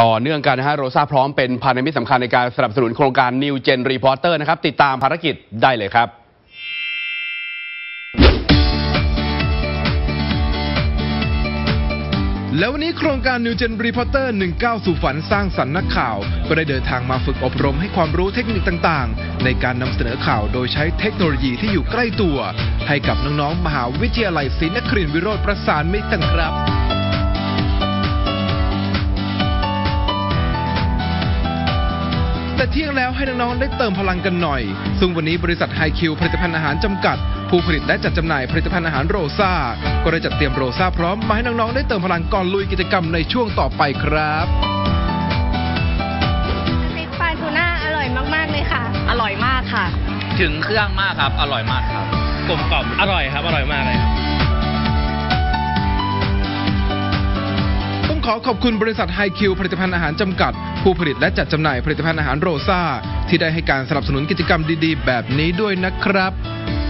ต่อเนื่องกันนะฮะโรซ่าพร้อมเป็นพันธมิตรสำคัญในการสนับสนุนโครงการ New Gen Reporter นะครับติดตามภารกิจได้เลยครับแล้ววันนี้โครงการ New Gen Reporter 19 สู่ฝันสร้างสรรค์นักข่าวก็ได้เดินทางมาฝึกอบรมให้ความรู้เทคนิคต่างๆในการนำเสนอข่าวโดยใช้เทคโนโลยีที่อยู่ใกล้ตัวให้กับน้องๆมหาวิทยาลัยศรีนครินทร์วิโรธประสานมิตรกันครับแต่เที่ยงแล้วให้น้องๆได้เติมพลังกันหน่อยซึ่งวันนี้บริษัทไฮคิวผลิตภัณฑ์อาหารจำกัดผู้ผลิตและจัดจำหน่ายผลิตภัณฑ์อาหารโรซ่าก็ได้จัดเตรียมโรซ่าพร้อมมาให้น้องๆได้เติมพลังก่อนลุยกิจกรรมในช่วงต่อไปครับสเต็กปลาทูน่าอร่อยมากๆเลยค่ะอร่อยมากค่ะถึงเครื่องมากครับอร่อยมากครับกลมกล่อมอร่อยครับอร่อยมากเลยครับขอขอบคุณบริษัทไฮคิวผลิตภัณฑ์อาหารจำกัดผู้ผลิตและจัดจำหน่ายผลิตภัณฑ์อาหารโรซ่าที่ได้ให้การสนับสนุนกิจกรรมดีๆแบบนี้ด้วยนะครับ